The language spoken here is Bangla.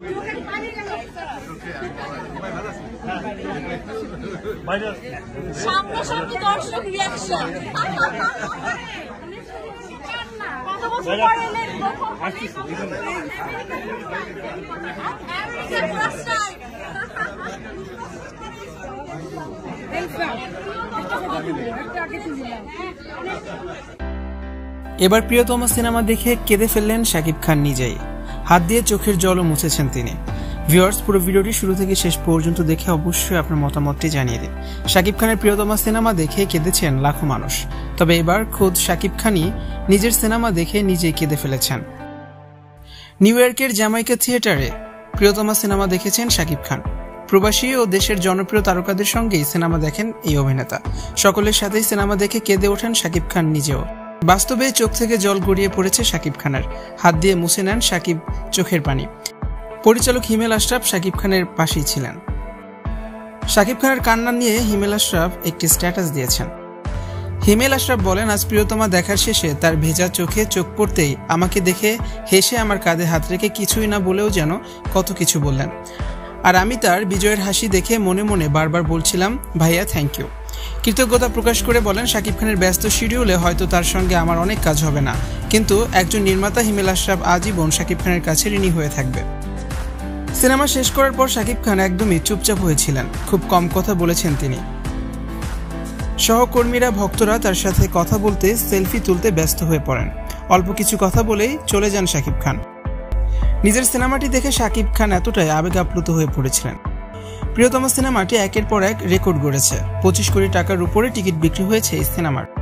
সামনাসামনি দর্শক রিয়াকশন এবার প্রিয়তম সিনেমা দেখে কেঁদে ফেললেন শাকিব খান নিজেই। হাত দিয়ে চোখের জলও মুছেছেন তিনি। ভিউয়ার্স, পুরো ভিডিওটি শুরু থেকে শেষ পর্যন্ত দেখে অবশ্যই আপনার মতামতটি জানিয়ে দিন। শাকিব খানের প্রিয়তম সিনেমা দেখে কেঁদেছেন লাখো মানুষ, তবে এবার খোদ শাকিব খানই নিজের সিনেমা দেখে নিজেই কেঁদে ফেলেছেন। নিউ ইয়র্কের জ্যামাইকা থিয়েটারে প্রিয়তমা সিনেমা দেখেছেন শাকিব খান। প্রবাসী ও দেশের জনপ্রিয় তারকাদের সঙ্গেই সিনেমা দেখেন এই অভিনেতা। সকলের সাথেই সিনেমা দেখে কেঁদে ওঠেন শাকিব খান নিজেও। বাস্তবে চোখ থেকে জল গড়িয়ে পড়েছে শাকিব খানের। হাত দিয়ে মুছে নেন শাকিব চোখের পানি। পরিচালক হিমেল আশরাফ শাকিব খানের পাশেই ছিলেন। শাকিব খানের কান্না নিয়ে হিমেল আশরাফ একটি স্ট্যাটাস দিয়েছেন। হিমেল আশরাফ বলেন, আজ প্রিয়তমা দেখার শেষে তার ভেজা চোখে চোখ পড়তেই আমাকে দেখে হেসে আমার কাঁধে হাত রেখে কিছুই না বলেও যেন কত কিছু বললেন। আর আমি তার বিজয়ের হাসি দেখে মনে মনে বারবার বলছিলাম, ভাইয়া থ্যাংক ইউ। কৃতজ্ঞতা প্রকাশ করে বলেন, শাকিব খানের ব্যস্ত শিডিউলে হয়তো তার সঙ্গে আমার অনেক কাজ হবে না, কিন্তু একজন নির্মাতা হিমেল আশরাফ আজীবন শাকিব খানের কাছে ঋণী হয়ে থাকবে। সিনেমা শেষ করার পর শাকিব খান একদমই চুপচাপ হয়েছিলেন। খুব কম কথা বলেছেন তিনি। সহকর্মীরা, ভক্তরা তার সাথে কথা বলতে, সেলফি তুলতে ব্যস্ত হয়ে পড়েন। অল্প কিছু কথা বলেই চলে যান শাকিব খান। নিজের সিনেমাটি দেখে শাকিব খান এতটাই আবেগ আপ্লুত হয়ে পড়েছিলেন। প্রিয়তম সিনেমাটি একের পর এক রেকর্ড গড়েছে। 25 কোটি টাকার উপরে টিকিট বিক্রি হয়েছে এই সিনেমার।